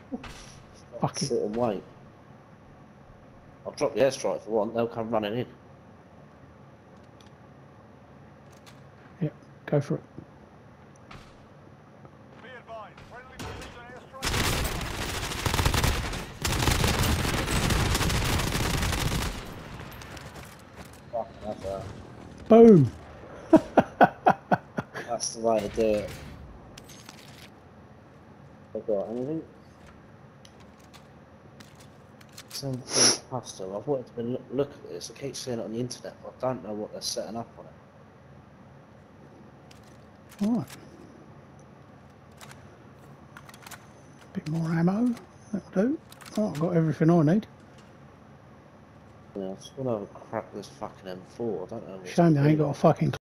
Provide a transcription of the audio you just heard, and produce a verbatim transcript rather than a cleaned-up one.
Fuck it. Sit and wait. I'll drop the airstrike if I want, they'll come running in. Yep, go for it. Be advised, friendly precision airstrike. Fucking hell, that. Boom! That's the way to do it. Have I got anything? Something custom. I've wanted to look, look at this. I keep seeing it on the internet, but I don't know what they're setting up on it. Alright. Bit more ammo. That'll do. Oh, I've got everything I need. Yeah, I just want to have a crack at this fucking M four. I don't know. What's Shame they ain't doing. got a fucking